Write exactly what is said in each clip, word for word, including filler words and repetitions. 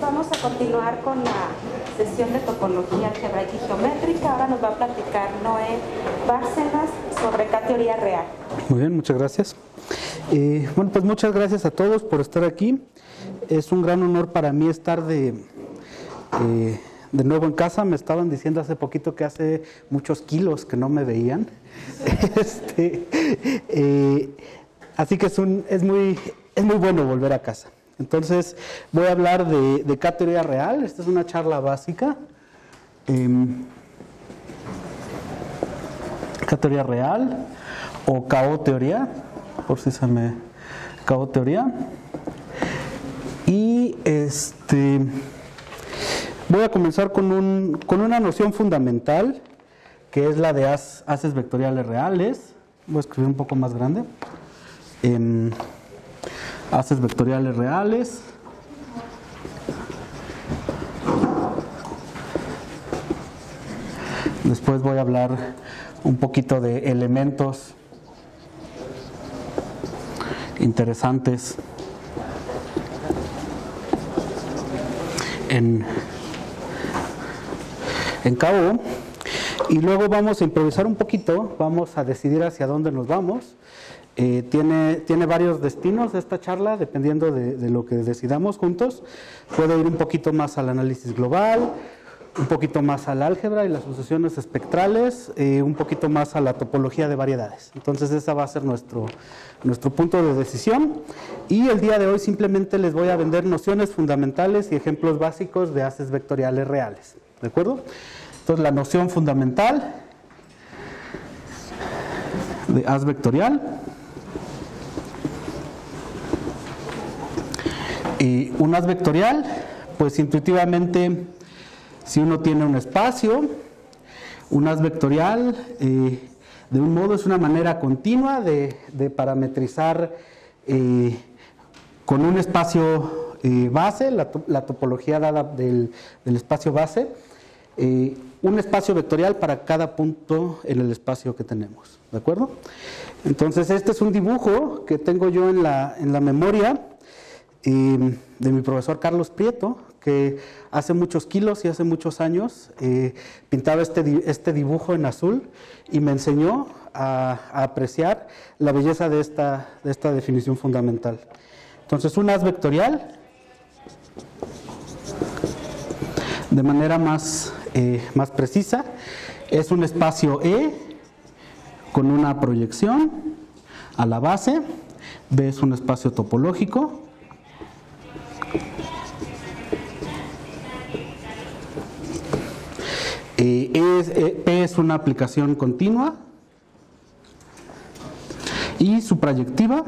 vamos a continuar con la sesión de topología algebraica y geométrica. Ahora nos va a platicar Noé Bárcenas sobre K-teoría real. Muy bien, muchas gracias. Eh, bueno, pues muchas gracias a todos por estar aquí. Es un gran honor para mí estar de, eh, de nuevo en casa. Me estaban diciendo hace poquito que hace muchos kilos que no me veían. este, eh, así que es, un, es, muy, es muy bueno volver a casa. Entonces voy a hablar de, de K-teoría real. Esta es una charla básica. Eh, K-teoría real o K O-teoría, por si se me... K O-teoría. Y este, voy a comenzar con, un, con una noción fundamental, que es la de haz, haces vectoriales reales. Voy a escribir un poco más grande. Eh, haces vectoriales reales. Después voy a hablar un poquito de elementos interesantes en, en K O, y luego vamos a improvisar un poquito, vamos a decidir hacia dónde nos vamos. Eh, tiene, tiene varios destinos esta charla, dependiendo de, de lo que decidamos juntos. Puede ir un poquito más al análisis global, un poquito más al álgebra y las sucesiones espectrales, eh, un poquito más a la topología de variedades. Entonces ese va a ser nuestro, nuestro punto de decisión, y el día de hoy simplemente les voy a vender nociones fundamentales y ejemplos básicos de haces vectoriales reales, ¿de acuerdo? Entonces la noción fundamental de haz vectorial. Y un haz vectorial, pues intuitivamente, si uno tiene un espacio, un haz vectorial, eh, de un modo es una manera continua de, de parametrizar eh, con un espacio eh, base, la, la topología dada del, del espacio base, eh, un espacio vectorial para cada punto en el espacio que tenemos, ¿de acuerdo? Entonces este es un dibujo que tengo yo en la, en la memoria eh, de mi profesor Carlos Prieto, que hace muchos kilos y hace muchos años eh, pintaba este, este dibujo en azul y me enseñó a, a apreciar la belleza de esta, de esta definición fundamental. Entonces un haz vectorial, de manera más, eh, más precisa, es un espacio E con una proyección a la base. B es un espacio topológico. Eh, es, eh, P es una aplicación continua, y su proyectiva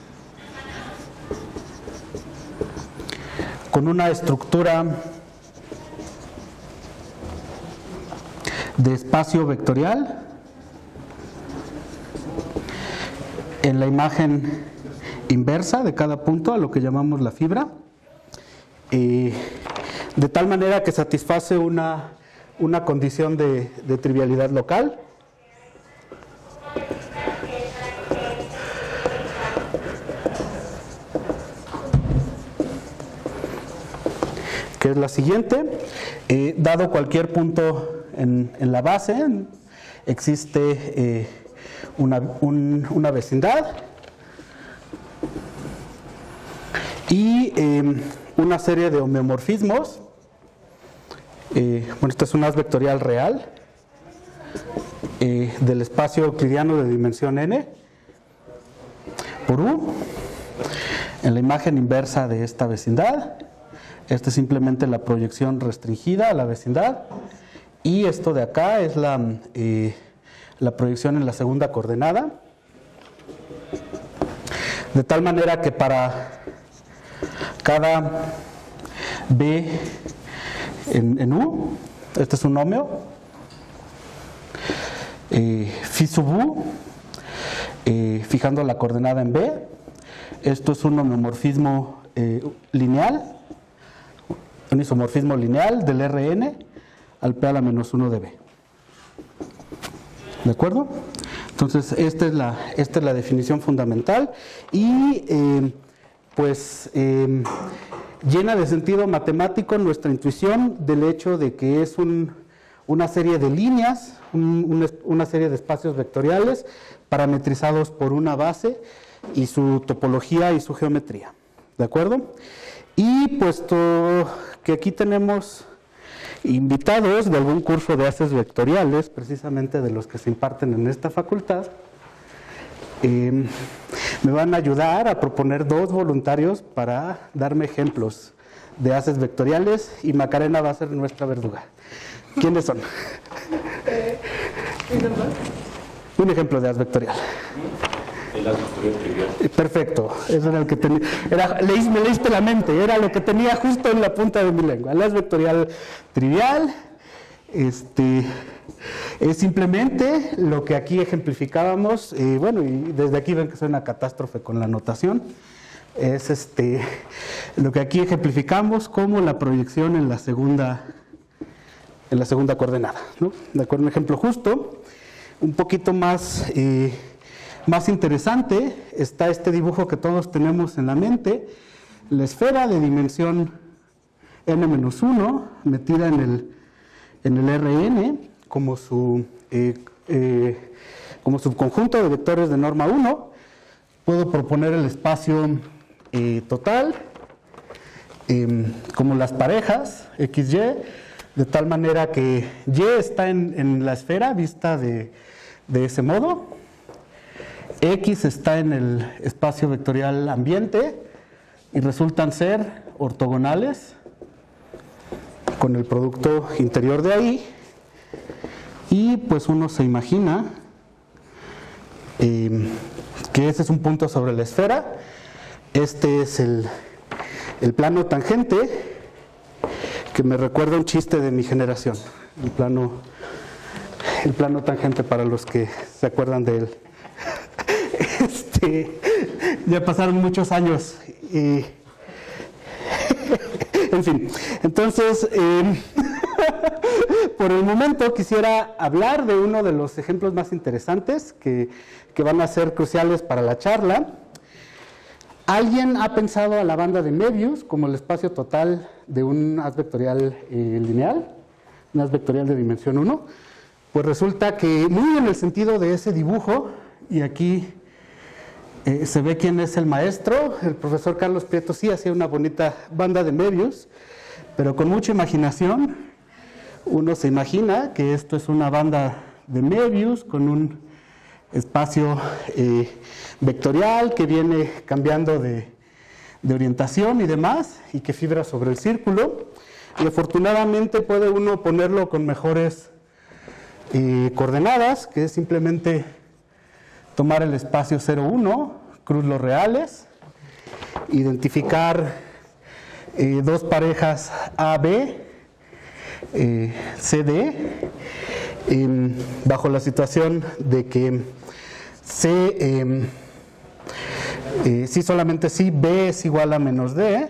con una estructura de espacio vectorial en la imagen inversa de cada punto, a lo que llamamos la fibra, eh, de tal manera que satisface una una condición de, de trivialidad local. Que es la siguiente. Eh, dado cualquier punto en, en la base, existe eh, una, un, una vecindad y eh, una serie de homeomorfismos. Eh, bueno, este es un haz vectorial real eh, del espacio euclidiano de dimensión n por u en la imagen inversa de esta vecindad. Esta es simplemente la proyección restringida a la vecindad, y esto de acá es la, eh, la proyección en la segunda coordenada, de tal manera que para cada b En, en U, este es un homeo, eh, phi sub U, eh, fijando la coordenada en B, esto es un homeomorfismo eh, lineal, un isomorfismo lineal del R N al P a la menos uno de B. ¿De acuerdo? Entonces, esta es la, esta es la definición fundamental, y eh, pues... Eh, llena de sentido matemático nuestra intuición del hecho de que es un, una serie de líneas, un, una, una serie de espacios vectoriales parametrizados por una base y su topología y su geometría, ¿de acuerdo? Y puesto que aquí tenemos invitados de algún curso de haces vectoriales, precisamente de los que se imparten en esta facultad, eh, me van a ayudar a proponer dos voluntarios para darme ejemplos de haces vectoriales y Macarena va a ser nuestra verduga. ¿Quiénes son? Un ejemplo de haz vectorial. El haz vectorial trivial. Perfecto, eso era el que tenía. Era, leí, me leíste la mente, era lo que tenía justo en la punta de mi lengua. El haz vectorial trivial este, es simplemente lo que aquí ejemplificábamos. Eh, bueno, y desde aquí ven que soy una catástrofe con la notación. Es este, lo que aquí ejemplificamos como la proyección en la segunda, en la segunda coordenada, ¿no? De acuerdo, un ejemplo justo, un poquito más. Eh, Más interesante está este dibujo que todos tenemos en la mente, la esfera de dimensión ene menos uno metida en el, en el erre ene como su eh, eh, como subconjunto de vectores de norma uno. Puedo proponer el espacio eh, total eh, como las parejas equis ye, de tal manera que Y está en, en la esfera vista de, de ese modo. X está en el espacio vectorial ambiente y resultan ser ortogonales con el producto interior de ahí, y pues uno se imagina eh, que ese es un punto sobre la esfera. Este es el, el plano tangente, que me recuerda un chiste de mi generación, el plano, el plano tangente, para los que se acuerdan de él. Este, ya pasaron muchos años y en fin, entonces eh, por el momento quisiera hablar de uno de los ejemplos más interesantes que, que van a ser cruciales para la charla. ¿Alguien ha pensado a la banda de Möbius como el espacio total de un haz vectorial eh, lineal, un haz vectorial de dimensión uno? Pues resulta que muy en el sentido de ese dibujo, y aquí Eh, se ve quién es el maestro, el profesor Carlos Prieto. Sí hacía una bonita banda de Möbius, pero con mucha imaginación uno se imagina que esto es una banda de Möbius con un espacio eh, vectorial que viene cambiando de, de orientación y demás, y que fibra sobre el círculo, y afortunadamente puede uno ponerlo con mejores eh, coordenadas, que es simplemente tomar el espacio cero uno, cruz los reales, identificar eh, dos parejas A B, eh, C D, eh, bajo la situación de que C, eh, eh, sí solamente sí, B es igual a menos D,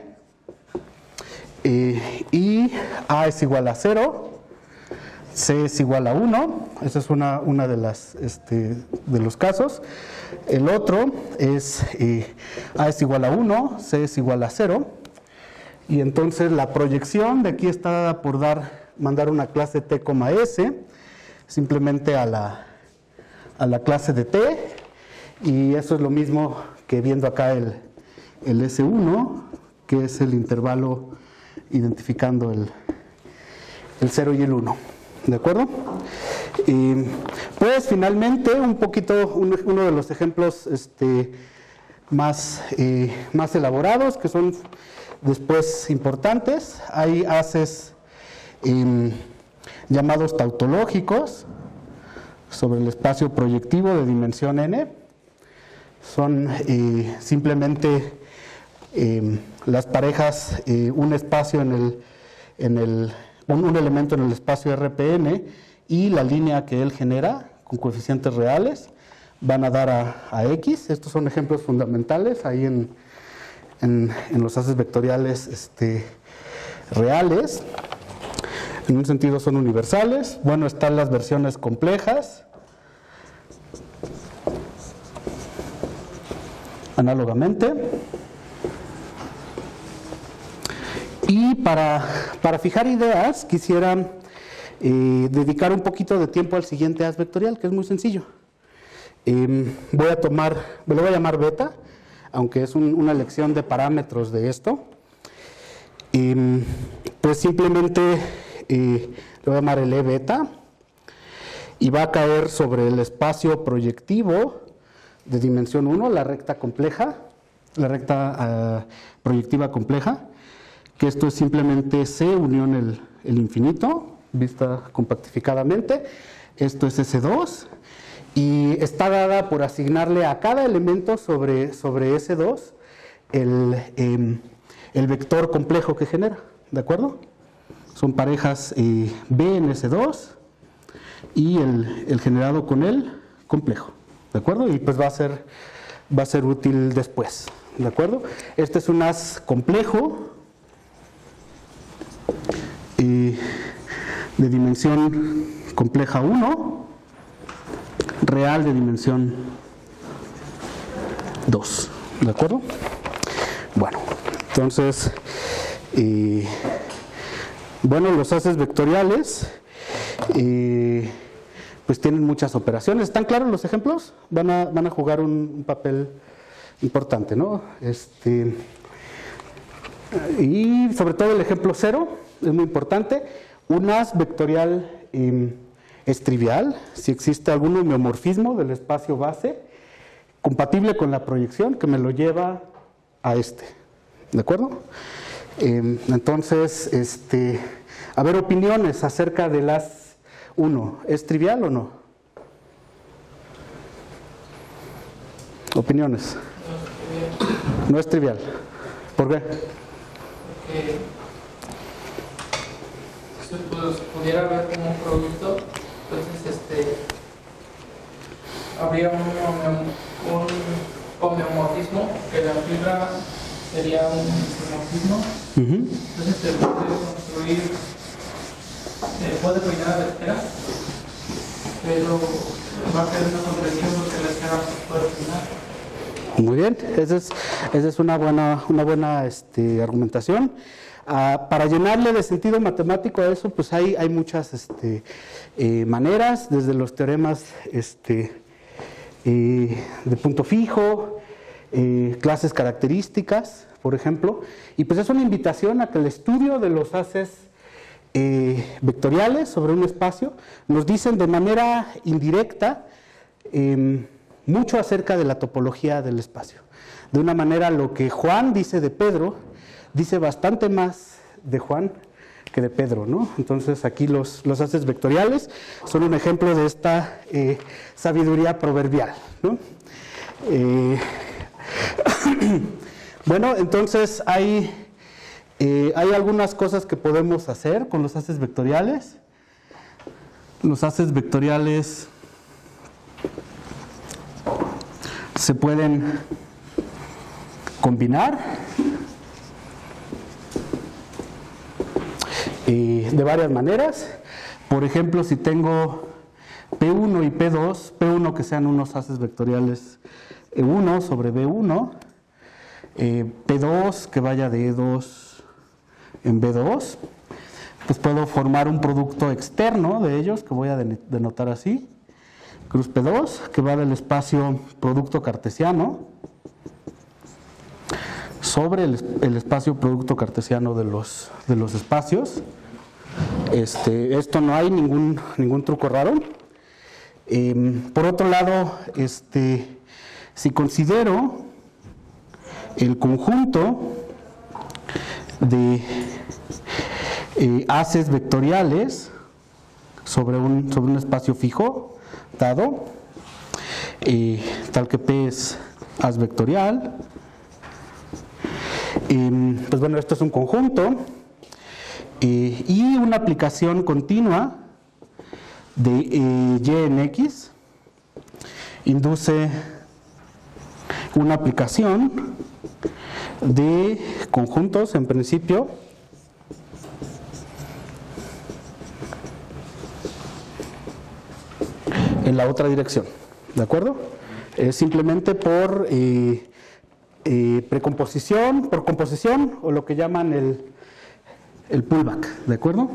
eh, y A es igual a cero, C es igual a uno. Esa es una, una de, las, este, de los casos. El otro es eh, A es igual a uno, C es igual a cero, y entonces la proyección de aquí está dada por dar, mandar una clase T, S simplemente a la, a la clase de T, y eso es lo mismo que viendo acá el, el ese uno, que es el intervalo identificando el, el cero y el uno. ¿De acuerdo? Y pues finalmente un poquito, un, uno de los ejemplos este, más, eh, más elaborados, que son después importantes. Hay haces eh, llamados tautológicos sobre el espacio proyectivo de dimensión n. Son eh, simplemente eh, las parejas, eh, un espacio en el, en el Un, un elemento en el espacio erre pe ene y la línea que él genera con coeficientes reales van a dar a, a X. Estos son ejemplos fundamentales ahí en, en, en los haces vectoriales este, reales. En un sentido son universales. Bueno, están las versiones complejas. Análogamente. Y para, para fijar ideas, quisiera eh, dedicar un poquito de tiempo al siguiente haz vectorial, que es muy sencillo. Eh, voy a tomar, me lo voy a llamar beta, aunque es un, una lección de parámetros de esto. Eh, pues simplemente eh, le voy a llamar el E beta, y va a caer sobre el espacio proyectivo de dimensión uno, la recta compleja, la recta uh, proyectiva compleja, que esto es simplemente C unión el, el infinito, vista compactificadamente. Esto es ese dos, y está dada por asignarle a cada elemento sobre, sobre ese dos el, eh, el vector complejo que genera, ¿de acuerdo? Son parejas eh, B en ese dos y el, el generado con el complejo, ¿de acuerdo? Y pues va a ser, va a ser útil después, ¿de acuerdo? Este es un haz complejo eh, de dimensión compleja uno, real de dimensión dos, ¿de acuerdo? Bueno, entonces, eh, bueno, los haces vectoriales eh, pues tienen muchas operaciones. ¿Están claros los ejemplos? Van a, van a jugar un, un papel importante, ¿no? Este, y sobre todo el ejemplo cero es muy importante. Un haz vectorial eh, es trivial si existe algún homeomorfismo del espacio base compatible con la proyección que me lo lleva a este, ¿de acuerdo? Eh, entonces, este, a ver, opiniones acerca del haz uno, ¿es trivial o no? Opiniones. No es trivial. ¿Por qué? Porque se pudiera ver como un producto, entonces este habría un, un homeomorfismo, que la fibra sería un isomorfismo. Uh-huh. Entonces se puede construir, eh, puede peinar la esfera, pero va a ser una contradicción porque la esfera no puede peinar. Muy bien, esa es, esa es una buena, una buena este, argumentación. Ah, para llenarle de sentido matemático a eso, pues hay, hay muchas este, eh, maneras, desde los teoremas este, eh, de punto fijo, eh, clases características, por ejemplo, y pues es una invitación a que el estudio de los haces eh, vectoriales sobre un espacio nos dicen de manera indirecta eh, mucho acerca de la topología del espacio. De una manera, lo que Juan dice de Pedro, dice bastante más de Juan que de Pedro, ¿no? Entonces aquí los, los haces vectoriales son un ejemplo de esta eh, sabiduría proverbial, ¿no? Eh, bueno, entonces hay, eh, hay algunas cosas que podemos hacer con los haces vectoriales. Los haces vectoriales se pueden combinar eh, de varias maneras. Por ejemplo, si tengo P uno y P dos, P uno que sean unos haces vectoriales E uno sobre B uno, eh, P dos que vaya de E dos en B dos, pues puedo formar un producto externo de ellos que voy a denotar así, cruz P dos, que va del espacio producto cartesiano sobre el, el espacio producto cartesiano de los, de los espacios. Este, esto no hay ningún, ningún truco raro. Eh, por otro lado, este, si considero el conjunto de eh, haces vectoriales sobre un, sobre un espacio fijo dado, eh, tal que P es haz vectorial, eh, pues bueno, esto es un conjunto eh, y una aplicación continua de eh, Y en X induce una aplicación de conjuntos en principio en la otra dirección, ¿de acuerdo? Es simplemente por eh, eh, precomposición, por composición, o lo que llaman el, el pullback, ¿de acuerdo?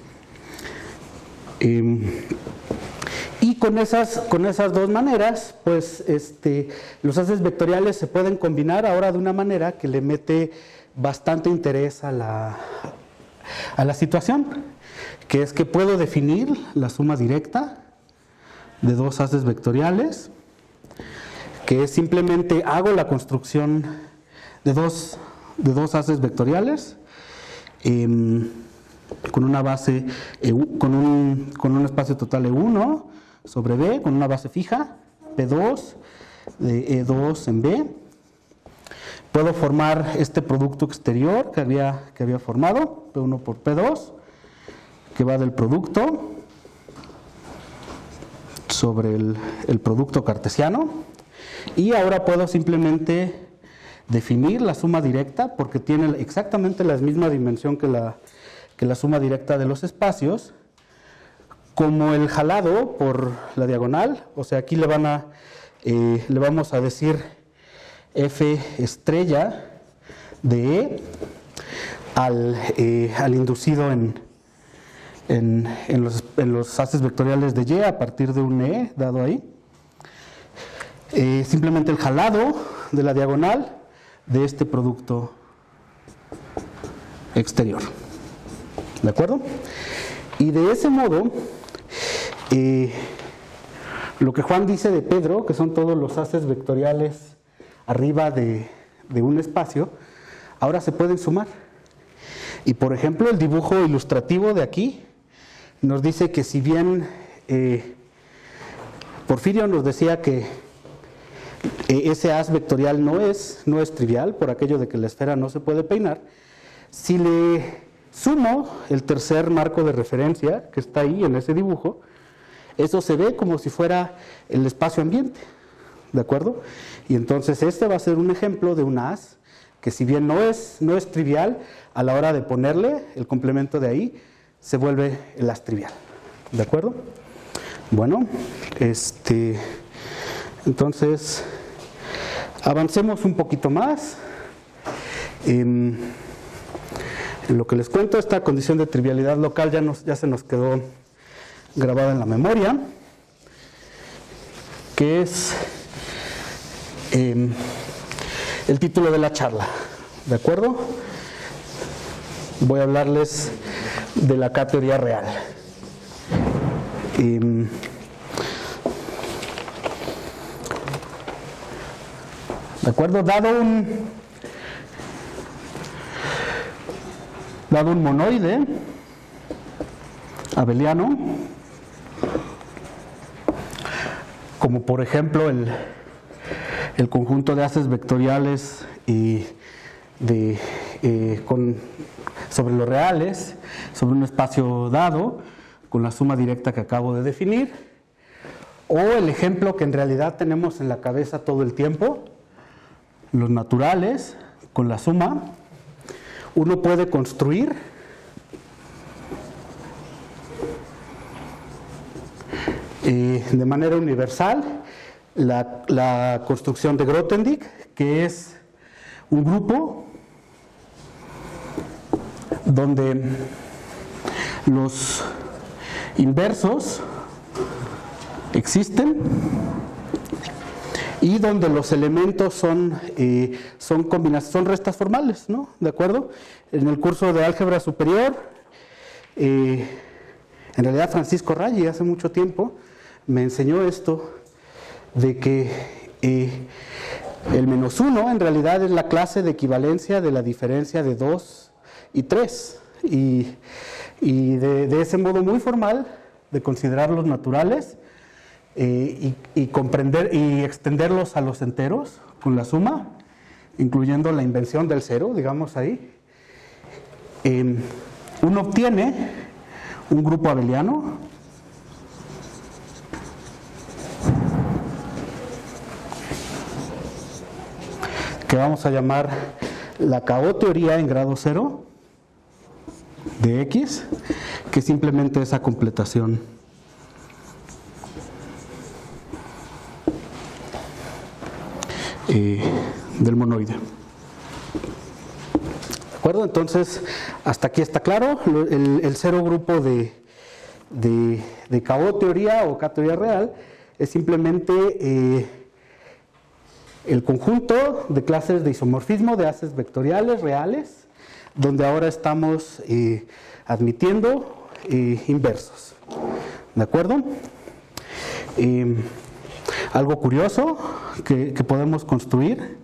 Eh, y con esas, con esas dos maneras, pues este, los haces vectoriales se pueden combinar ahora de una manera que le mete bastante interés a la, a la situación, que es que puedo definir la suma directa de dos haces vectoriales, que es simplemente hago la construcción de dos, de dos haces vectoriales eh, con una base, E uno, con, un, con un espacio total E uno sobre B, con una base fija, P dos de E dos en B. Puedo formar este producto exterior que había, que había formado, P uno por P dos, que va del producto sobre el, el producto cartesiano. Y ahora puedo simplemente definir la suma directa, porque tiene exactamente la misma dimensión que la, que la suma directa de los espacios, como el jalado por la diagonal. O sea, aquí le, van a, eh, le vamos a decir F estrella de E al, eh, al inducido en, en, en, los, en los haces vectoriales de Y a partir de un E dado ahí. Eh, simplemente el jalado de la diagonal de este producto exterior. ¿De acuerdo? Y de ese modo, eh, lo que Juan dice de Pedro, que son todos los haces vectoriales arriba de, de un espacio, ahora se pueden sumar. Y por ejemplo, el dibujo ilustrativo de aquí nos dice que si bien eh, Porfirio nos decía que ese haz vectorial no es, no es trivial, por aquello de que la esfera no se puede peinar, si le sumo el tercer marco de referencia que está ahí en ese dibujo, eso se ve como si fuera el espacio ambiente, ¿de acuerdo? Y entonces este va a ser un ejemplo de un haz que, si bien no es, no es trivial, a la hora de ponerle el complemento de ahí, se vuelve el haz trivial, ¿de acuerdo? Bueno, este, entonces avancemos un poquito más. En, en lo que les cuento, esta condición de trivialidad local ya, nos, ya se nos quedó grabada en la memoria, que es eh, el título de la charla, ¿de acuerdo? Voy a hablarles de la K-teoría real. Eh, ¿De acuerdo? Dado un, dado un monoide abeliano, como por ejemplo el, el conjunto de haces vectoriales y de, eh, con, sobre los reales, sobre un espacio dado, con la suma directa que acabo de definir, o el ejemplo que en realidad tenemos en la cabeza todo el tiempo, los naturales con la suma, uno puede construir eh, de manera universal la, la construcción de Grothendieck, que es un grupo donde los inversos existen y donde los elementos son, eh, son, combinaciones, son restas formales, ¿no? ¿De acuerdo? En el curso de álgebra superior, eh, en realidad Francisco Raggi hace mucho tiempo me enseñó esto, de que eh, el menos uno en realidad es la clase de equivalencia de la diferencia de dos y tres, y, y de, de ese modo muy formal de considerar los naturales, Eh, y, y comprender y extenderlos a los enteros con la suma, incluyendo la invención del cero, digamos ahí, eh, uno obtiene un grupo abeliano que vamos a llamar la K O-teoría en grado cero de X, que es simplemente esa completación Eh, del monoide. ¿De acuerdo? Entonces, hasta aquí está claro. El, el cero grupo de, de, de K O teoría o K teoría real es simplemente eh, el conjunto de clases de isomorfismo de haces vectoriales reales, donde ahora estamos eh, admitiendo eh, inversos. ¿De acuerdo? Eh, algo curioso que, que podemos construir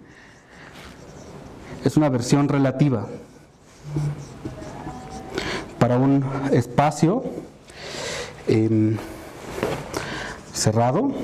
es una versión relativa para un espacio eh, cerrado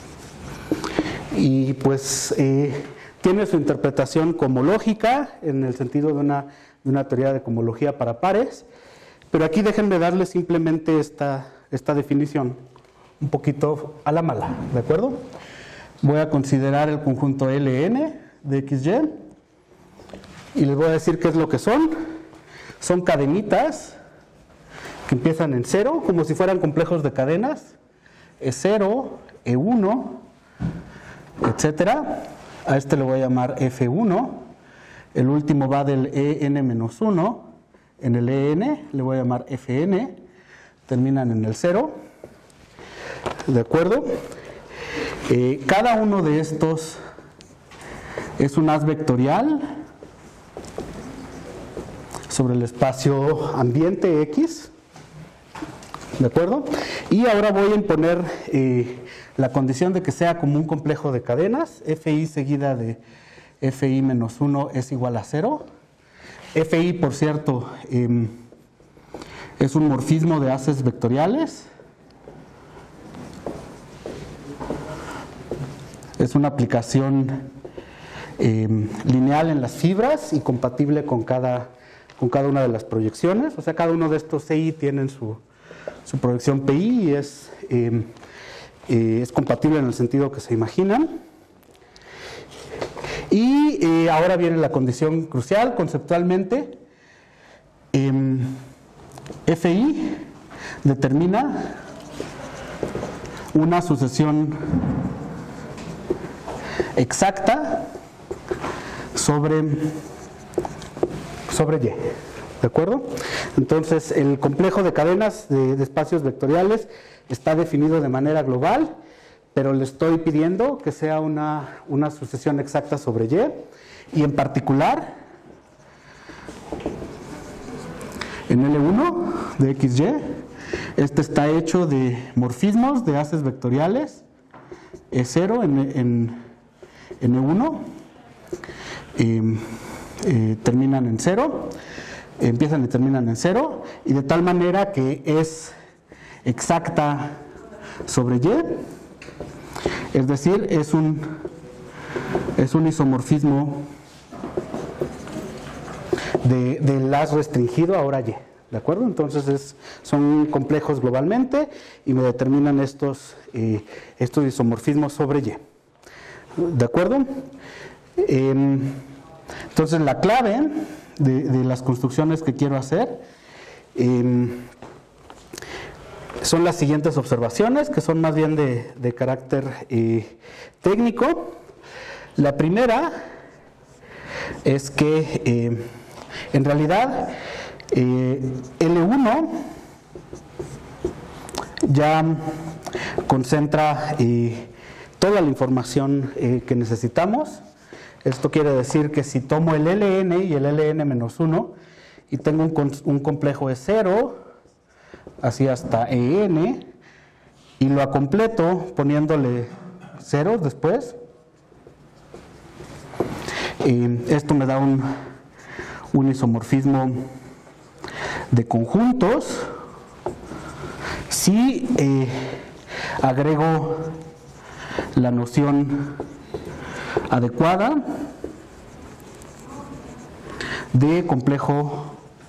y pues eh, tiene su interpretación comológica en el sentido de una, de una teoría de cohomología para pares, pero aquí déjenme darle simplemente esta, esta definición un poquito a la mala, ¿de acuerdo? Voy a considerar el conjunto L N de X Y y les voy a decir qué es lo que son. Son cadenitas que empiezan en cero, como si fueran complejos de cadenas, E cero, E uno, etcétera. A este le voy a llamar F uno. El último va del E N menos uno. En el E N le voy a llamar F N. Terminan en el cero. ¿De acuerdo? Eh, cada uno de estos es un haz vectorial sobre el espacio ambiente X. ¿De acuerdo? Y ahora voy a imponer eh, la condición de que sea como un complejo de cadenas. Fi seguida de Fi menos uno es igual a cero. Fi, por cierto, eh, es un morfismo de haces vectoriales. Es una aplicación eh, lineal en las fibras y compatible con cada, con cada una de las proyecciones. O sea, cada uno de estos C I tienen su, su proyección P I y es, eh, eh, es compatible en el sentido que se imaginan. Y eh, ahora viene la condición crucial conceptualmente. Eh, Fi determina una sucesión exacta sobre, sobre Y, ¿de acuerdo? Entonces el complejo de cadenas de, de espacios vectoriales está definido de manera global, pero le estoy pidiendo que sea una, una sucesión exacta sobre Y, y en particular en L uno de X Y, este está hecho de morfismos de haces vectoriales E cero en, en en E uno, eh, eh, terminan en cero, eh, empiezan y terminan en cero, y de tal manera que es exacta sobre Y, es decir, es un, es un isomorfismo de, del haz restringido ahora Y, ¿de acuerdo? Entonces es, son complejos globalmente y me determinan estos, eh, estos isomorfismos sobre Y. ¿De acuerdo? Eh, entonces la clave de, de las construcciones que quiero hacer eh, son las siguientes observaciones, que son más bien de, de carácter eh, técnico. La primera es que eh, en realidad eh, L uno ya concentra eh, toda la información eh, que necesitamos. Esto quiere decir que si tomo el L N y el L N menos uno y tengo un, un complejo E cero, así hasta E N, y lo acompleto poniéndole ceros después, eh, esto me da un, un isomorfismo de conjuntos. Si eh, agrego la noción adecuada de complejo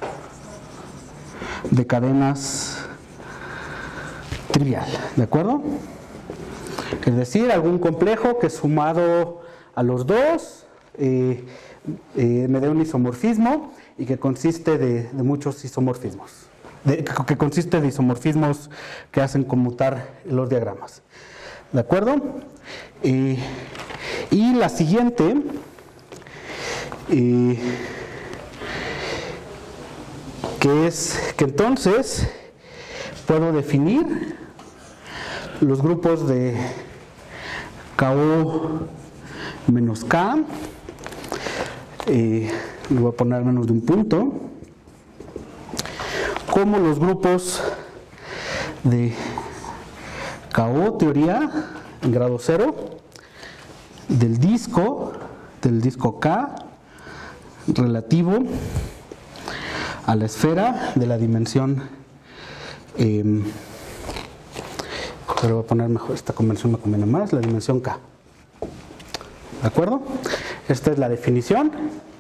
de cadenas trivial, ¿de acuerdo? Es decir, algún complejo que sumado a los dos eh, eh, me dé un isomorfismo y que consiste de, de muchos isomorfismos, de, que consiste de isomorfismos que hacen conmutar los diagramas. ¿De acuerdo? Eh, y la siguiente eh, que es que entonces puedo definir los grupos de K O menos K, eh, le voy a poner menos de un punto, como los grupos de K O teoría en grado cero, del disco, del disco K, relativo a la esfera de la dimensión, eh, pero voy a poner mejor, esta convención me conviene más, la dimensión K. ¿De acuerdo? Esta es la definición.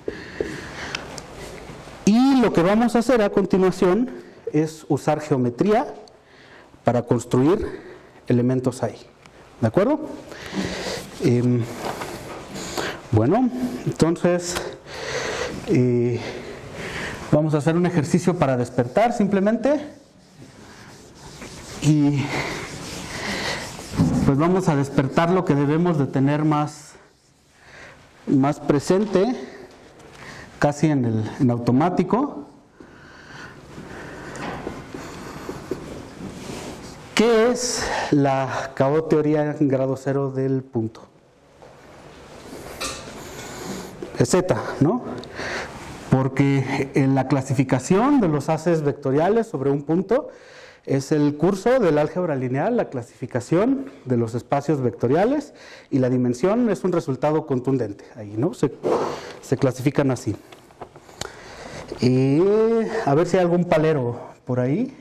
Y lo que vamos a hacer a continuación es usar geometría para construir elementos ahí. ¿De acuerdo? Eh, bueno, entonces eh, vamos a hacer un ejercicio para despertar simplemente. Y pues vamos a despertar lo que debemos de tener más, más presente, casi en, el, en automático. ¿Qué es la K O teoría en grado cero del punto? Es Z, ¿no? Porque en la clasificación de los haces vectoriales sobre un punto es el curso del álgebra lineal, la clasificación de los espacios vectoriales, y la dimensión es un resultado contundente. Ahí, ¿no? Se, se clasifican así. Y a ver si hay algún palero por ahí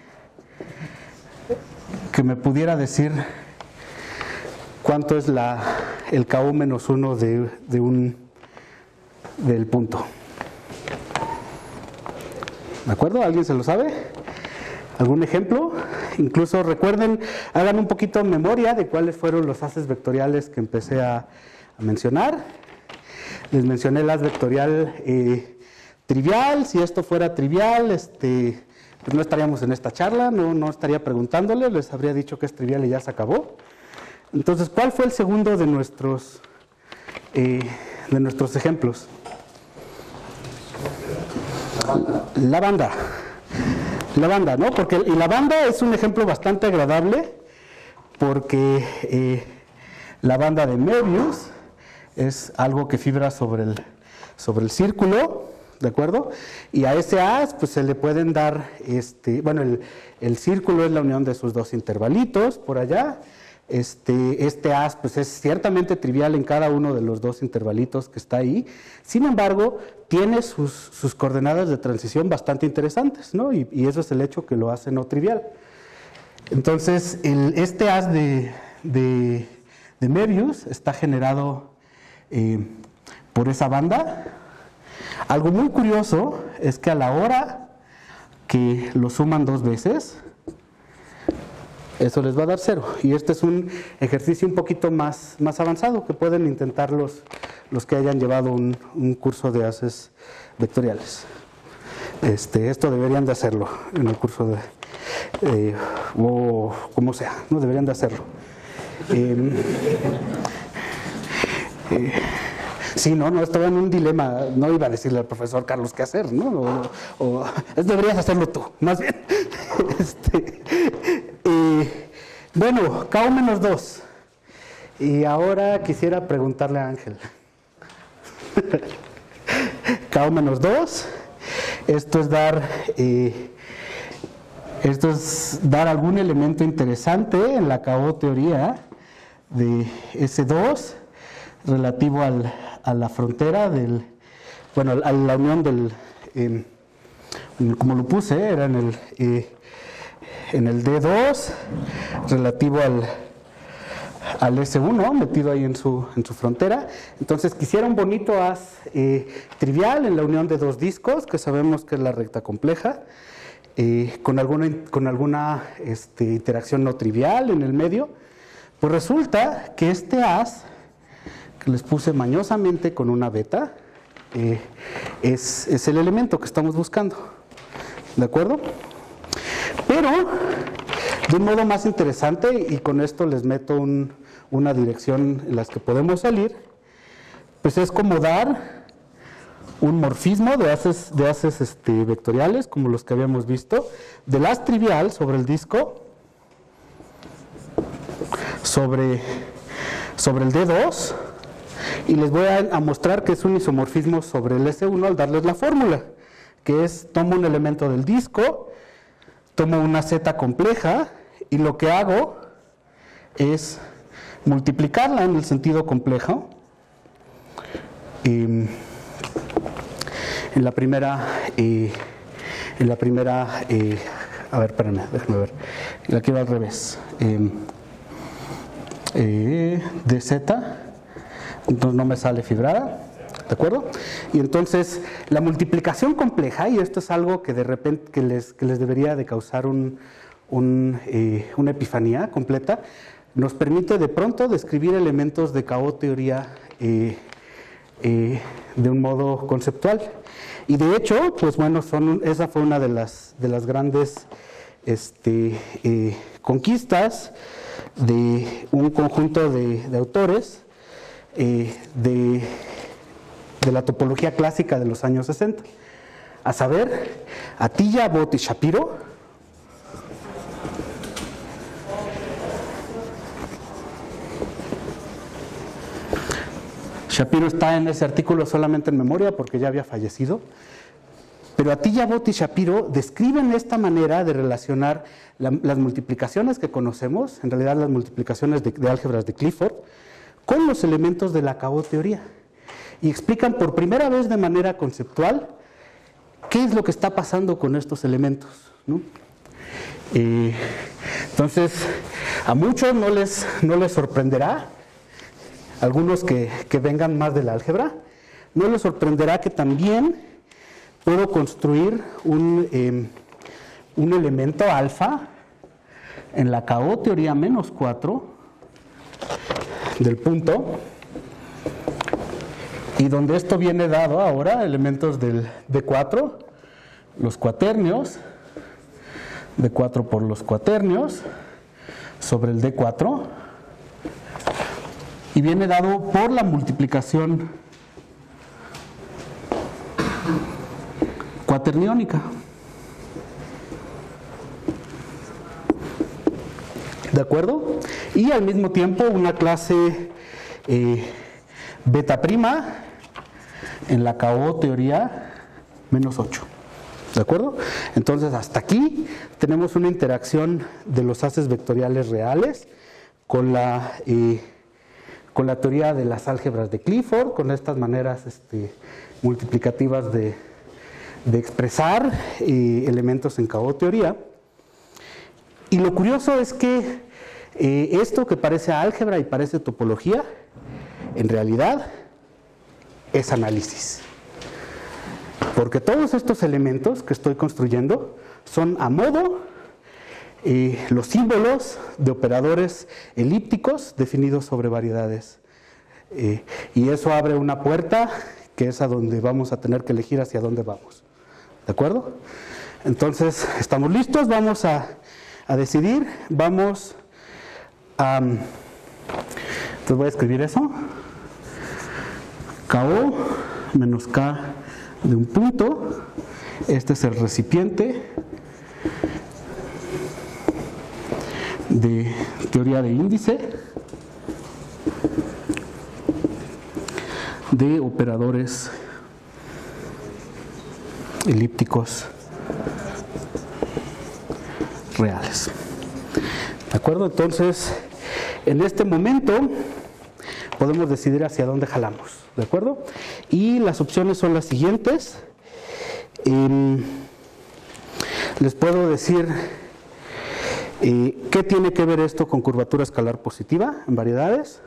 que me pudiera decir cuánto es la, el K O menos uno de, de un, del punto. ¿De acuerdo? ¿Alguien se lo sabe? ¿Algún ejemplo? Incluso recuerden, hagan un poquito de memoria de cuáles fueron los haces vectoriales que empecé a, a mencionar. Les mencioné el haz vectorial eh, trivial. Si esto fuera trivial, este, pues no estaríamos en esta charla, no, no estaría preguntándoles, les habría dicho que es trivial y ya se acabó. Entonces, ¿cuál fue el segundo de nuestros, eh, de nuestros ejemplos? La banda. La banda, ¿no? Porque, y la banda es un ejemplo bastante agradable porque eh, la banda de Möbius es algo que fibra sobre el, sobre el círculo, ¿de acuerdo? Y a ese haz pues se le pueden dar, este, bueno, el, el círculo es la unión de sus dos intervalitos por allá. Este, este haz pues es ciertamente trivial en cada uno de los dos intervalitos que está ahí, sin embargo tiene sus, sus coordenadas de transición bastante interesantes, ¿no? Y, y eso es el hecho que lo hace no trivial. Entonces el, este haz de, de, de Möbius está generado eh, por esa banda. Algo muy curioso es que a la hora que lo suman dos veces, eso les va a dar cero. Y este es un ejercicio un poquito más, más avanzado que pueden intentar los, los que hayan llevado un, un curso de haces vectoriales. Este, esto deberían de hacerlo en el curso de, eh, o como sea, no deberían de hacerlo. Eh, eh, sí, no, no, estaba en un dilema, no iba a decirle al profesor Carlos qué hacer, ¿no? O, o deberías hacerlo tú, más bien. Este, eh, bueno, K O menos dos. Y ahora quisiera preguntarle a Ángel. K O menos dos. Esto es dar, eh, esto es dar algún elemento interesante en la K O teoría de S dos relativo al, a la frontera del, bueno, a la unión del, eh, como lo puse, era en el, eh, en el D dos relativo al, al S uno, metido ahí en su, en su frontera. Entonces quisiera un bonito haz eh, trivial en la unión de dos discos, que sabemos que es la recta compleja, eh, con alguna, con alguna este, interacción no trivial en el medio. Pues resulta que este haz, que les puse mañosamente con una beta, eh, es, es el elemento que estamos buscando. ¿De acuerdo? Pero, de un modo más interesante, y con esto les meto un, una dirección en las que podemos salir, pues es como dar un morfismo de haces, de haces este, vectoriales, como los que habíamos visto, del haz trivial sobre el disco, sobre, sobre el D dos, y les voy a, a mostrar que es un isomorfismo sobre el S uno al darles la fórmula, que es, tomo un elemento del disco, tomo una Z compleja, y lo que hago es multiplicarla en el sentido complejo. Eh, en la primera, eh, en la primera, eh, a ver, espérame, déjame ver, aquí va al revés, eh, eh, de Z, entonces no me sale fibrada, ¿de acuerdo? Y entonces la multiplicación compleja, y esto es algo que de repente que les, que les debería de causar un, un, eh, una epifanía completa, nos permite de pronto describir elementos de K O teoría eh, eh, de un modo conceptual. Y de hecho, pues bueno, son, esa fue una de las, de las grandes este, eh, conquistas de un conjunto de, de autores eh, de, de la topología clásica de los años sesenta, a saber, Atiyah, Bott y Shapiro. Shapiro está en ese artículo solamente en memoria porque ya había fallecido, pero Atiyah, Bott y Shapiro describen esta manera de relacionar la, las multiplicaciones que conocemos, en realidad las multiplicaciones de, de álgebras de Clifford, con los elementos de la K O teoría, y explican por primera vez de manera conceptual qué es lo que está pasando con estos elementos, ¿no? Eh, entonces, a muchos no les, no les sorprenderá, algunos que, que vengan más del álgebra, no les sorprenderá que también puedo construir un, eh, un elemento alfa en la K O teoría menos cuatro del punto, y donde esto viene dado ahora, elementos del D cuatro, los cuaternios, D cuatro por los cuaternios, sobre el D cuatro, y viene dado por la multiplicación cuaterniónica. ¿De acuerdo? Y al mismo tiempo una clase eh, beta prima en la K O teoría menos ocho. ¿De acuerdo? Entonces hasta aquí tenemos una interacción de los haces vectoriales reales con la, eh, con la teoría de las álgebras de Clifford, con estas maneras este, multiplicativas de, de expresar eh, elementos en K O teoría. Y lo curioso es que eh, esto que parece álgebra y parece topología, en realidad es análisis. Porque todos estos elementos que estoy construyendo son a modo eh, los símbolos de operadores elípticos definidos sobre variedades. Eh, y eso abre una puerta que es a donde vamos a tener que elegir hacia dónde vamos. ¿De acuerdo? Entonces, ¿estamos listos? Vamos a, a decidir. Vamos a... Entonces voy a escribir eso. K O menos K de un punto. Este es el recipiente de teoría de índice de operadores elípticos reales. ¿De acuerdo? Entonces, en este momento podemos decidir hacia dónde jalamos. ¿De acuerdo? Y las opciones son las siguientes. Eh, les puedo decir eh, qué tiene que ver esto con curvatura escalar positiva en variedades,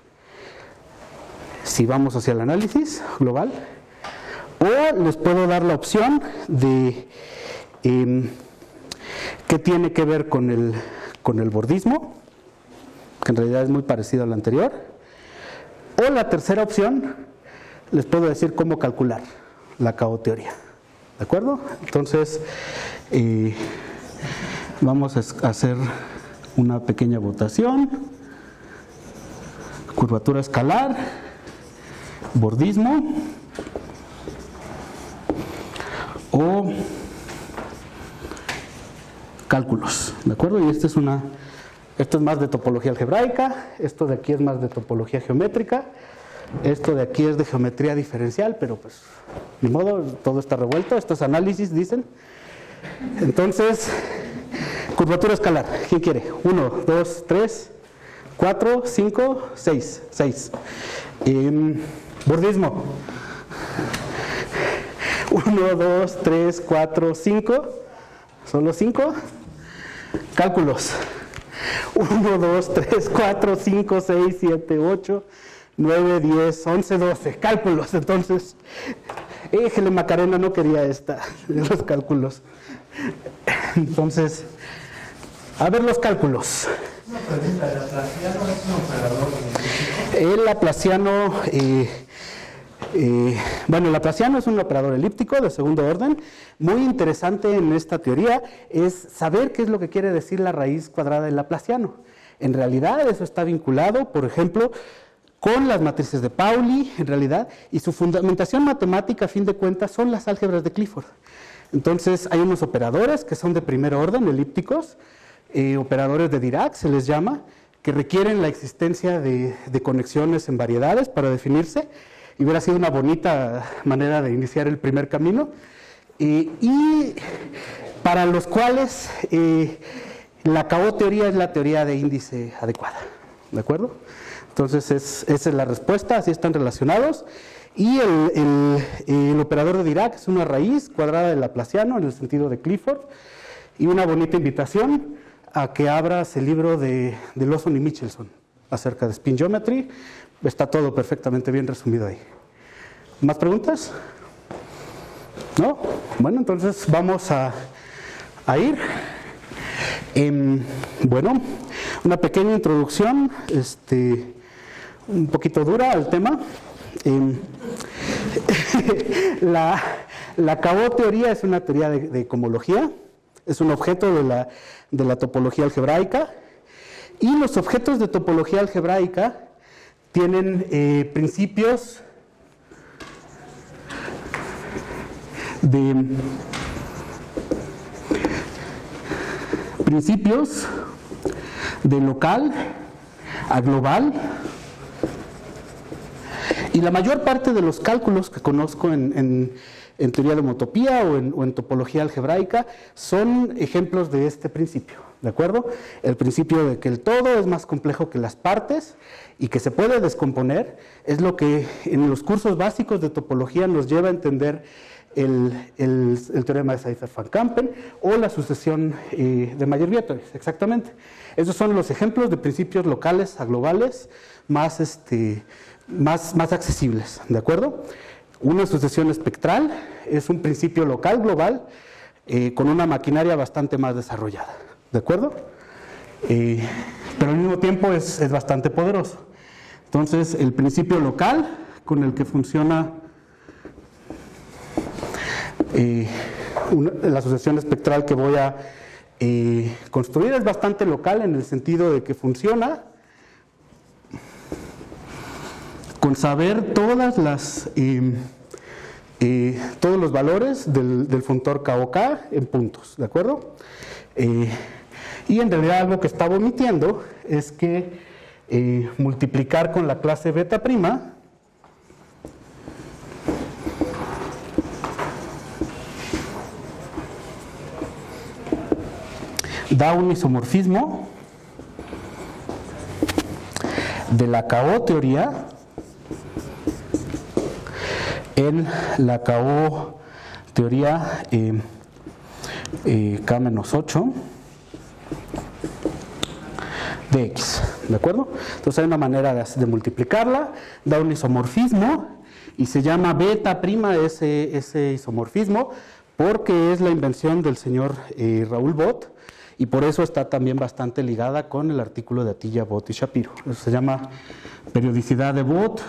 si vamos hacia el análisis global, o les puedo dar la opción de eh, qué tiene que ver con el, con el bordismo, que en realidad es muy parecido al anterior, o la tercera opción, les puedo decir cómo calcular la K O teoría. ¿De acuerdo? Entonces, eh, vamos a hacer una pequeña votación. Curvatura escalar, bordismo. o cálculos, ¿de acuerdo? Y esta es una, esto es más de topología algebraica, esto de aquí es más de topología geométrica, esto de aquí es de geometría diferencial, pero pues ni modo, todo está revuelto, esto es análisis, dicen. Entonces, curvatura escalar, ¿quién quiere? uno, dos, tres, cuatro, cinco, seis, seis. Eh, bordismo. uno, dos, tres, cuatro, cinco. ¿Solo cinco? Cálculos. uno, dos, tres, cuatro, cinco, seis, siete, ocho, nueve, diez, once, doce. Cálculos. Entonces, éjele Macarena, no quería esta, los cálculos. Entonces, a ver los cálculos. Una pregunta, ¿el laplaciano es un operador elíptico? El laplaciano, eh, eh, bueno, el laplaciano es un operador elíptico de segundo orden. Muy interesante en esta teoría es saber qué es lo que quiere decir la raíz cuadrada del laplaciano. En realidad eso está vinculado, por ejemplo, con las matrices de Pauli, en realidad, y su fundamentación matemática, a fin de cuentas, son las álgebras de Clifford. Entonces, hay unos operadores que son de primer orden, elípticos, eh, operadores de Dirac, se les llama, que requieren la existencia de, de conexiones en variedades para definirse, y hubiera sido una bonita manera de iniciar el primer camino, eh, y para los cuales eh, la K O teoría es la teoría de índice adecuada, ¿de acuerdo? Entonces, es, esa es la respuesta, así están relacionados. Y el, el, el operador de Dirac es una raíz cuadrada del laplaciano en el sentido de Clifford. Y una bonita invitación a que abras el libro de, de Lawson y Michelson acerca de spin geometry. Está todo perfectamente bien resumido ahí. ¿Más preguntas? ¿No? Bueno, entonces vamos a, a ir. Eh, bueno, una pequeña introducción, este, un poquito dura al tema. Eh, la, la K O teoría es una teoría de, de cohomología, es un objeto de la, de la topología algebraica, y los objetos de topología algebraica tienen eh, principios de principios de local a global. Y la mayor parte de los cálculos que conozco en, en, en teoría de homotopía o en, o en topología algebraica son ejemplos de este principio, ¿de acuerdo? El principio de que el todo es más complejo que las partes y que se puede descomponer es lo que en los cursos básicos de topología nos lleva a entender el, el, el teorema de Seifert-Van Kampen o la sucesión eh, de Mayer-Vietoris, exactamente. Esos son los ejemplos de principios locales a globales más este, Más, más accesibles, ¿de acuerdo? Una sucesión espectral es un principio local global eh, con una maquinaria bastante más desarrollada, ¿de acuerdo? Eh, pero al mismo tiempo es, es bastante poderoso. Entonces, el principio local con el que funciona eh, una, la sucesión espectral que voy a eh, construir es bastante local en el sentido de que funciona con saber todas las, eh, eh, todos los valores del, del funtor K O K en puntos, ¿de acuerdo? Eh, y en realidad algo que estaba omitiendo es que eh, multiplicar con la clase beta prima da un isomorfismo de la K O teoría en la K O teoría eh, eh, K menos ocho de X, ¿de acuerdo? Entonces hay una manera de, de multiplicarla, da un isomorfismo y se llama beta prima ese, ese isomorfismo porque es la invención del señor eh, Raúl Bott y por eso está también bastante ligada con el artículo de Atiyah, Bott y Shapiro. Eso se llama periodicidad de Bott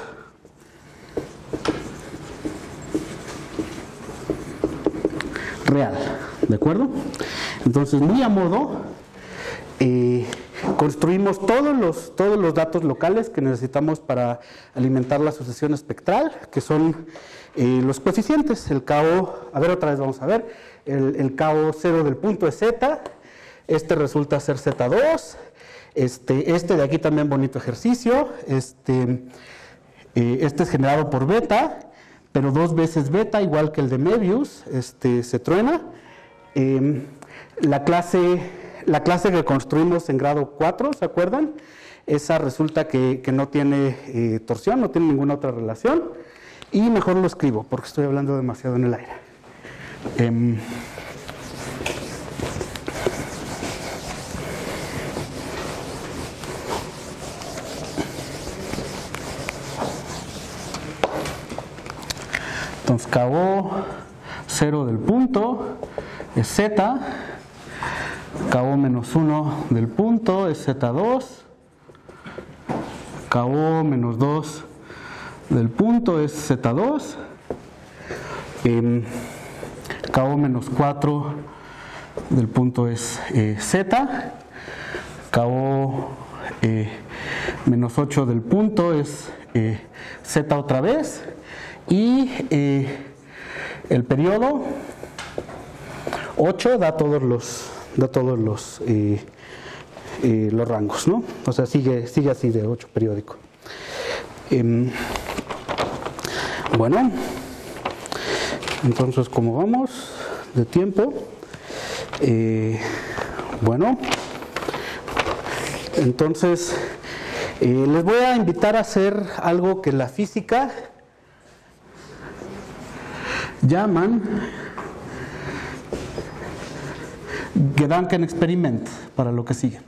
real, ¿de acuerdo? Entonces, muy a modo, eh, construimos todos los, todos los datos locales que necesitamos para alimentar la sucesión espectral, que son eh, los coeficientes. El K O, a ver otra vez vamos a ver, el, el K O cero del punto es Z, este resulta ser Z dos, este, este de aquí también bonito ejercicio, este, eh, este es generado por beta, pero dos veces beta, igual que el de Möbius, este, se truena. Eh, la clase... La clase que construimos en grado cuatro, ¿se acuerdan? Esa resulta que, que no tiene eh, torsión, no tiene ninguna otra relación. Y mejor lo escribo, porque estoy hablando demasiado en el aire. Eh, entonces, K O cero del punto es Z. K O menos uno del punto es Z dos, K O menos dos del punto es Z dos, eh, K O menos cuatro del punto es eh, Z, K O eh, menos ocho del punto es eh, Z otra vez, y eh, el periodo ocho da todos los da todos los, eh, eh, los rangos, ¿no? O sea, sigue, sigue así de ocho periódico. Eh, bueno, entonces, ¿cómo vamos de tiempo? Eh, bueno, entonces, eh, les voy a invitar a hacer algo que la física llaman Gedanken Experiment, para lo que sigue.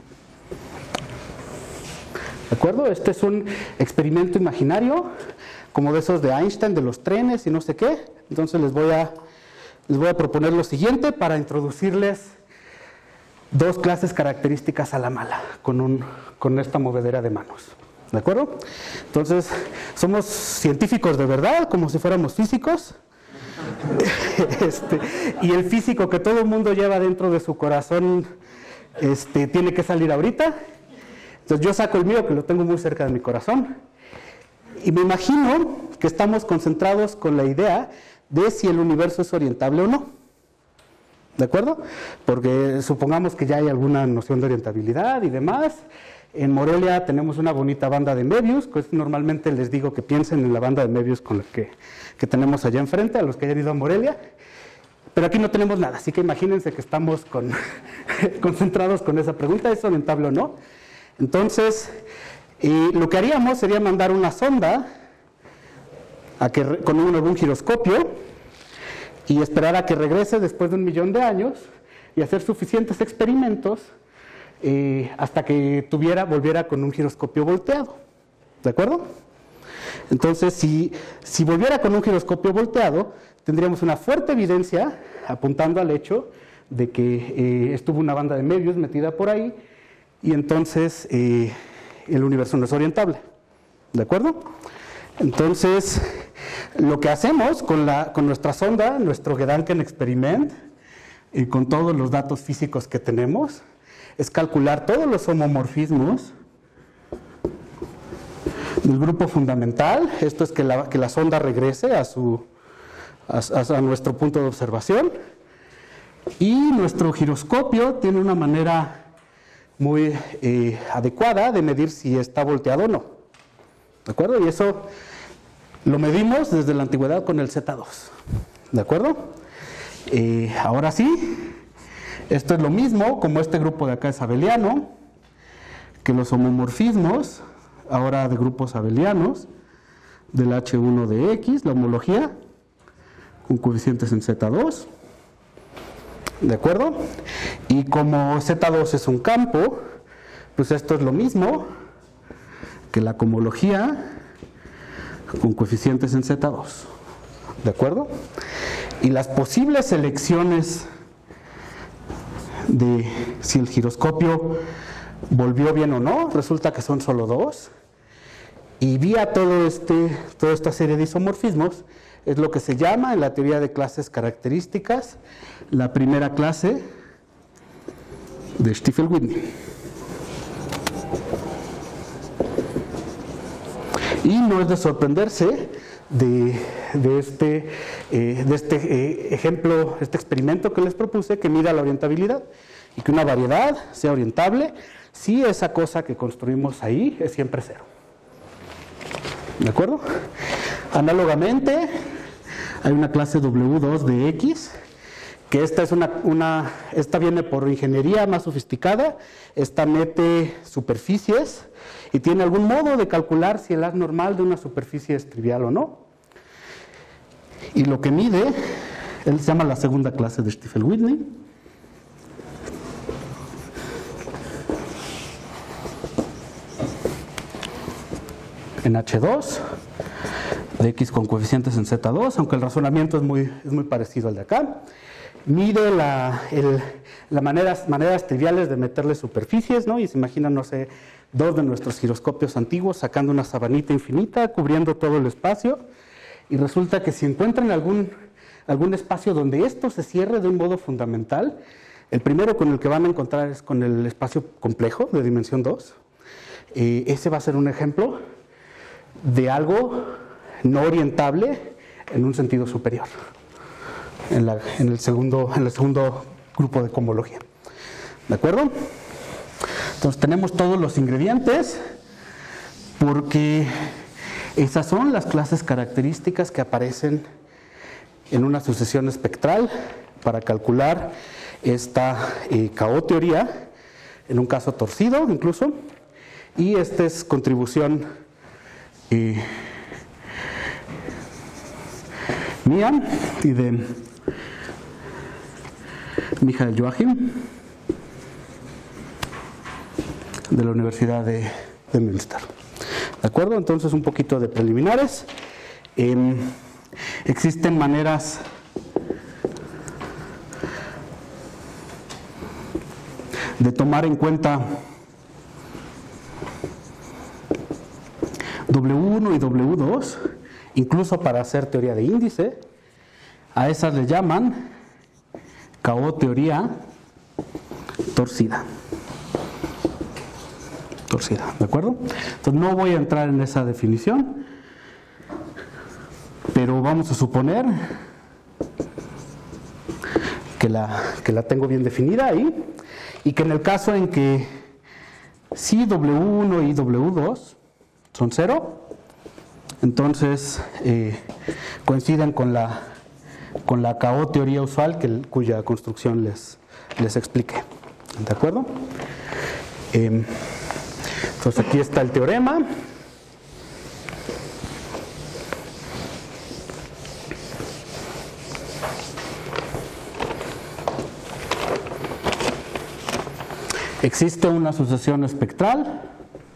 ¿De acuerdo? Este es un experimento imaginario, como de esos de Einstein, de los trenes y no sé qué. Entonces les voy a, les voy a proponer lo siguiente para introducirles dos clases características a la mala, con, un, con esta movedera de manos. ¿De acuerdo? Entonces, somos científicos de verdad, como si fuéramos físicos. Este, y el físico que todo el mundo lleva dentro de su corazón este, tiene que salir ahorita. Entonces yo saco el mío, que lo tengo muy cerca de mi corazón, y me imagino que estamos concentrados con la idea de si el universo es orientable o no. ¿De acuerdo? Porque supongamos que ya hay alguna noción de orientabilidad y demás. En Morelia tenemos una bonita banda de Möbius, pues normalmente les digo que piensen en la banda de Möbius con la que, que tenemos allá enfrente, a los que hayan ido a Morelia. Pero aquí no tenemos nada, así que imagínense que estamos con, concentrados con esa pregunta, ¿es orientable o no? Entonces, eh, lo que haríamos sería mandar una sonda a que, con un, algún giroscopio y esperar a que regrese después de un millón de años y hacer suficientes experimentos Eh, hasta que tuviera, volviera con un giroscopio volteado. ¿De acuerdo? Entonces, si, si volviera con un giroscopio volteado, tendríamos una fuerte evidencia apuntando al hecho de que eh, estuvo una banda de Möbius metida por ahí y entonces eh, el universo no es orientable. ¿De acuerdo? Entonces, lo que hacemos con, la, con nuestra sonda, nuestro Gedanken Experiment, y con todos los datos físicos que tenemos, es calcular todos los homomorfismos del grupo fundamental. Esto es que la, que la sonda regrese a, su, a, a nuestro punto de observación. Y nuestro giroscopio tiene una manera muy eh, adecuada de medir si está volteado o no. ¿De acuerdo? Y eso lo medimos desde la antigüedad con el Z dos. ¿De acuerdo? Eh, ahora sí. Esto es lo mismo, como este grupo de acá es abeliano, que los homomorfismos, ahora de grupos abelianos, del H uno de X, la homología, con coeficientes en Z dos, ¿de acuerdo? Y como Z dos es un campo, pues esto es lo mismo que la cohomología con coeficientes en Z dos, ¿de acuerdo? Y las posibles selecciones de si el giroscopio volvió bien o no, resulta que son solo dos, y vía todo este, toda esta serie de isomorfismos es lo que se llama en la teoría de clases características la primera clase de Stiefel-Whitney. Y no es de sorprenderse de, de este, eh, de este eh, ejemplo, este experimento que les propuse, que mida la orientabilidad y que una variedad sea orientable si esa cosa que construimos ahí es siempre cero. ¿De acuerdo? Análogamente, hay una clase W dos de X, que esta, es una, una, esta viene por ingeniería más sofisticada, esta mete superficies y tiene algún modo de calcular si el haz normal de una superficie es trivial o no. Y lo que mide, él se llama la segunda clase de Stiefel-Whitney. En H dos, de X con coeficientes en Z dos, aunque el razonamiento es muy, es muy parecido al de acá. Mide la, el, las maneras, maneras triviales de meterle superficies, ¿no? Y se imaginan, no sé, dos de nuestros giroscopios antiguos sacando una sabanita infinita, cubriendo todo el espacio, y resulta que si encuentran algún, algún espacio donde esto se cierre de un modo fundamental, el primero con el que van a encontrar es con el espacio complejo de dimensión dos. Eh, ese va a ser un ejemplo de algo no orientable en un sentido superior, en, la, en, el segundo, en el segundo grupo de cohomología. ¿De acuerdo? Entonces tenemos todos los ingredientes, porque esas son las clases características que aparecen en una sucesión espectral para calcular esta eh, K O teoría, en un caso torcido incluso, y esta es contribución Eh, mía y de Michael Joachim de la Universidad de, de Münster. ¿De acuerdo? Entonces, un poquito de preliminares. Eh, existen maneras de tomar en cuenta W uno y W dos, incluso para hacer teoría de índice. A esas le llaman K O teoría torcida. Torcida, ¿de acuerdo? Entonces no voy a entrar en esa definición, pero vamos a suponer que la, que la tengo bien definida ahí, y que en el caso en que si W uno y W dos son cero, entonces eh, coinciden con la, con la K O teoría usual, que, cuya construcción les, les expliqué. ¿De acuerdo? Eh, entonces aquí está el teorema. Existe una sucesión espectral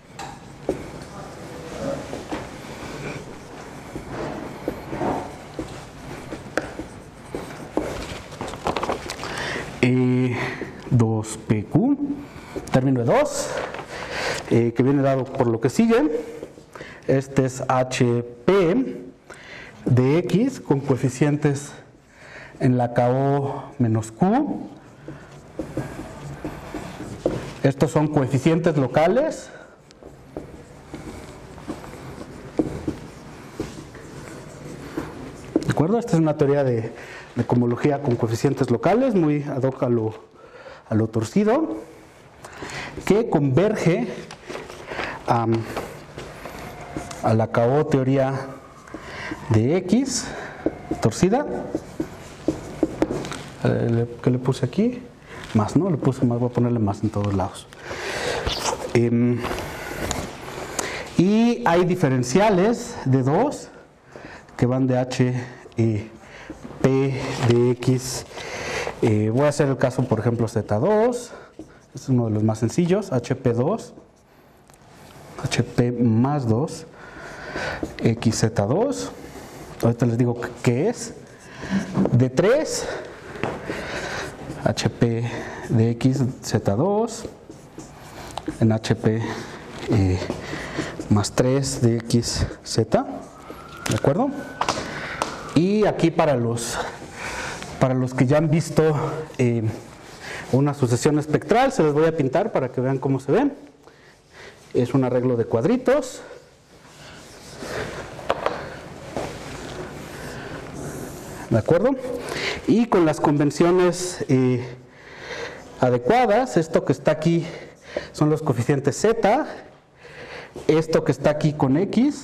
E dos P Q, término de dos, eh, que viene dado por lo que sigue. Este es H P de X con coeficientes en la K O menos Q. Estos son coeficientes locales. ¿De acuerdo? Esta es una teoría de, de cohomología con coeficientes locales, muy ad hoc a lo, a lo torcido, que converge a, a la K O teoría de X torcida. ¿Qué le puse aquí? Más, ¿no? Le puse más, voy a ponerle más en todos lados. Eh, y hay diferenciales de dos que van de H eh, P de X. Eh, voy a hacer el caso, por ejemplo, Z dos. Este es uno de los más sencillos. H P dos. H P más dos. X Z dos. Ahorita les digo qué es. De tres. H P de X Z dos en H P eh, más tres de X Z, ¿de acuerdo? Y aquí para los para los que ya han visto eh, una sucesión espectral, se les voy a pintar para que vean cómo se ven. Es un arreglo de cuadritos. ¿de acuerdo? Y con las convenciones eh, adecuadas, esto que está aquí son los coeficientes Z, esto que está aquí con X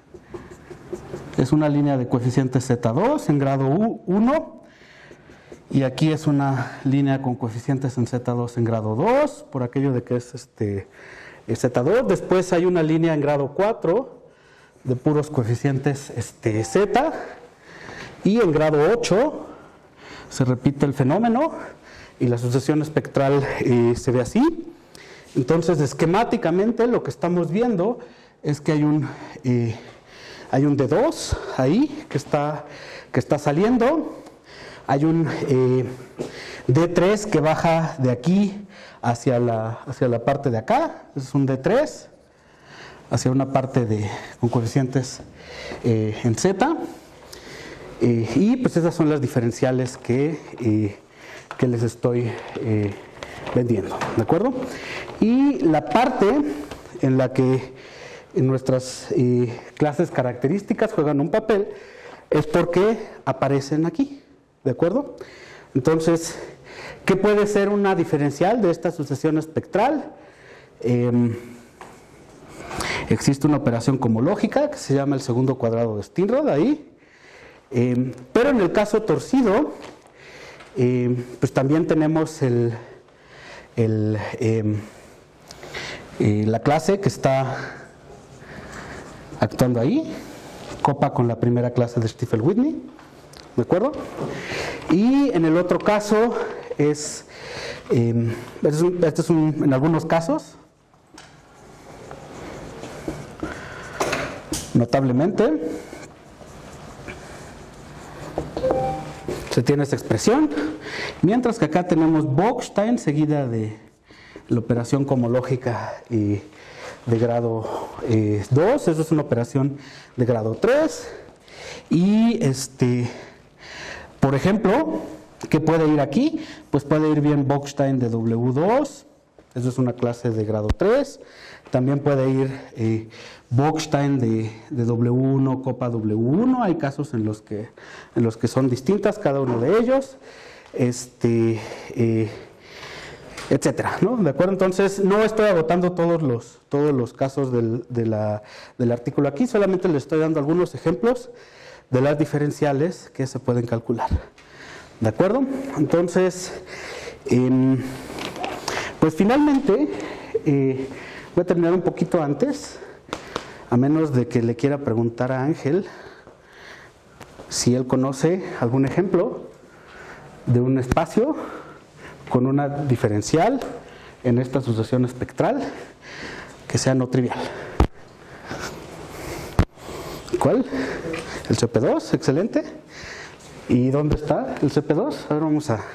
es una línea de coeficientes Z dos en grado uno, y aquí es una línea con coeficientes en Z dos en grado dos, por aquello de que es este, Z dos. Después hay una línea en grado cuatro de puros coeficientes este, Z, y en grado ocho se repite el fenómeno y la sucesión espectral eh, se ve así. Entonces, esquemáticamente lo que estamos viendo es que hay un, eh, hay un D dos ahí que está, que está saliendo, hay un eh, D tres que baja de aquí hacia la, hacia la parte de acá, es un D tres, hacia una parte de, con coeficientes eh, en Z, eh, y pues esas son las diferenciales que, eh, que les estoy eh, vendiendo, ¿de acuerdo? Y la parte en la que en nuestras eh, clases características juegan un papel es porque aparecen aquí, ¿de acuerdo? Entonces, ¿qué puede ser una diferencial de esta sucesión espectral? Eh, existe una operación comológica que se llama el segundo cuadrado de Steenrod ahí, eh, pero en el caso torcido, eh, pues también tenemos el, el, eh, eh, la clase que está actuando ahí, copa con la primera clase de Stiefel-Whitney, ¿de acuerdo? Y en el otro caso es, eh, este es, un, este es un, en algunos casos, notablemente, se tiene esta expresión, mientras que acá tenemos Bockstein seguida de la operación comológica y de grado eh, dos, eso es una operación de grado tres, y este, por ejemplo, ¿qué puede ir aquí? Pues puede ir bien Bockstein de W dos, eso es una clase de grado tres, también puede ir eh, Bockstein de, de W uno, copa W uno, hay casos en los que, en los que son distintas cada uno de ellos, este, eh, etcétera, ¿no? ¿De acuerdo? Entonces, no estoy agotando todos los, todos los casos del, de la, del artículo aquí, solamente les estoy dando algunos ejemplos de las diferenciales que se pueden calcular. ¿De acuerdo? Entonces, eh, pues finalmente, eh, voy a terminar un poquito antes, a menos de que le quiera preguntar a Ángel si él conoce algún ejemplo de un espacio con una diferencial en esta sucesión espectral que sea no trivial. ¿Cuál? El C P dos, excelente. ¿Y dónde está el C P dos? Ahora vamos a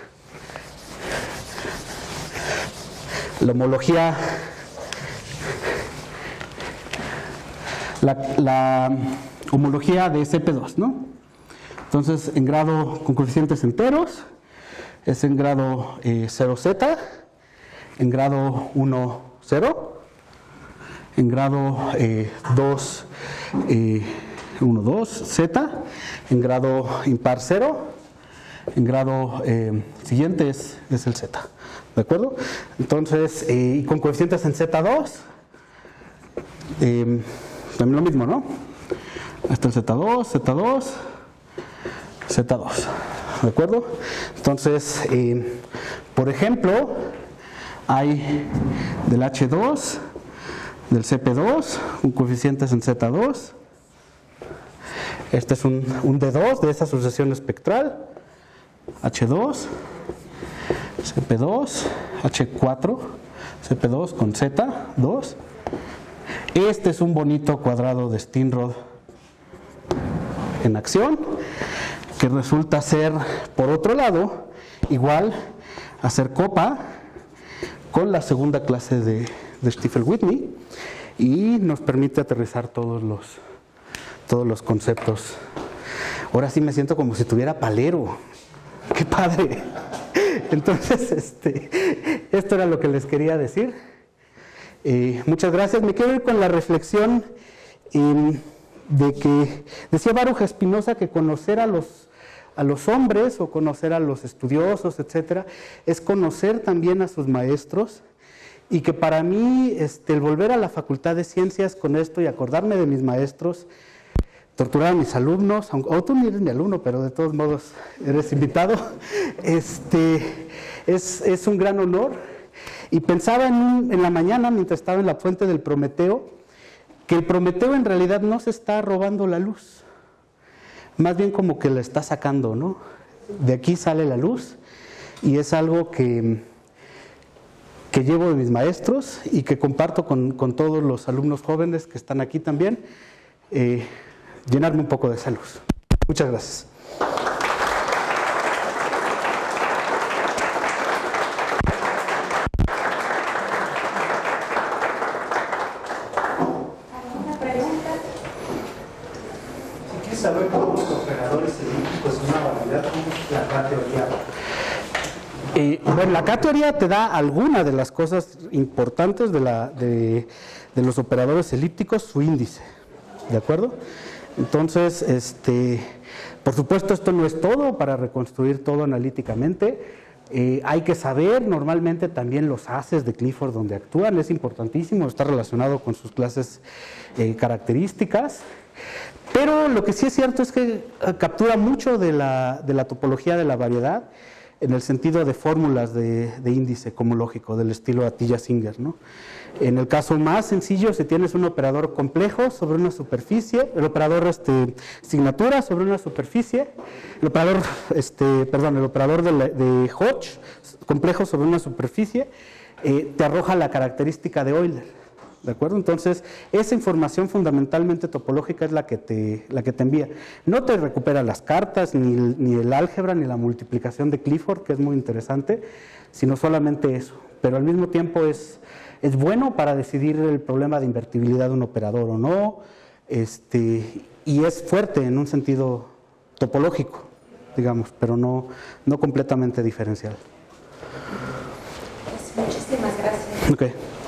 la homología, la, la homología de C P dos, ¿no? Entonces, en grado con coeficientes enteros, es en grado eh, cero Z, en grado uno, cero, en grado eh, dos, eh, uno, dos, Z, en grado impar cero, en grado eh, siguiente es, es el Z, ¿de acuerdo? Entonces, eh, y con coeficientes en Z dos, eh, también lo mismo, ¿no? Está el Z dos, Z dos, Z dos, ¿de acuerdo? Entonces, eh, por ejemplo, hay del H dos, del C P dos, un coeficientes en Z dos. Este es un, un D dos de esa sucesión espectral. H dos, C P dos, H cuatro, C P dos con Z dos. Este es un bonito cuadrado de Steenrod en acción, que resulta ser, por otro lado, igual a ser copa con la segunda clase de, de Stiefel-Whitney, y nos permite aterrizar todos los, todos los conceptos. Ahora sí me siento como si tuviera palero. ¡Qué padre! Entonces, este, esto era lo que les quería decir. Eh, muchas gracias. Me quiero ir con la reflexión eh, de que decía Baruch Espinosa que conocer a los a los hombres o conocer a los estudiosos, etcétera, es conocer también a sus maestros, y que para mí este, el volver a la Facultad de Ciencias con esto y acordarme de mis maestros, torturar a mis alumnos, aunque, o tú ni eres mi alumno, pero de todos modos eres invitado, este, es, es un gran honor. Y pensaba en, un, en la mañana, mientras estaba en la fuente del Prometeo, que el Prometeo en realidad no se está robando la luz, más bien como que la está sacando, ¿no? De aquí sale la luz, y es algo que, que llevo de mis maestros y que comparto con, con todos los alumnos jóvenes que están aquí también, eh, llenarme un poco de esa luz. Muchas gracias. Saber cómo los operadores elípticos son una variedad como la K-teoría. Eh, bueno, la K-teoría te da alguna de las cosas importantes de, la, de, de los operadores elípticos, su índice, ¿de acuerdo? Entonces, este, por supuesto esto no es todo para reconstruir todo analíticamente. Eh, hay que saber normalmente también los haces de Clifford donde actúan, es importantísimo, está relacionado con sus clases eh, características. Pero lo que sí es cierto es que captura mucho de la, de la topología de la variedad en el sentido de fórmulas de, de índice comológico del estilo Atiyah-Singer, ¿no? En el caso más sencillo, si tienes un operador complejo sobre una superficie, el operador este, signatura sobre una superficie, el operador, este, perdón, el operador de, la, de Hodge complejo sobre una superficie, eh, te arroja la característica de Euler. ¿De acuerdo? Entonces, esa información fundamentalmente topológica es la que te, la que te envía. No te recupera las cartas, ni el, ni el álgebra, ni la multiplicación de Clifford, que es muy interesante, sino solamente eso. Pero al mismo tiempo es, es bueno para decidir el problema de invertibilidad de un operador o no, este, y es fuerte en un sentido topológico, digamos, pero no, no completamente diferencial. Pues muchísimas gracias. Okay.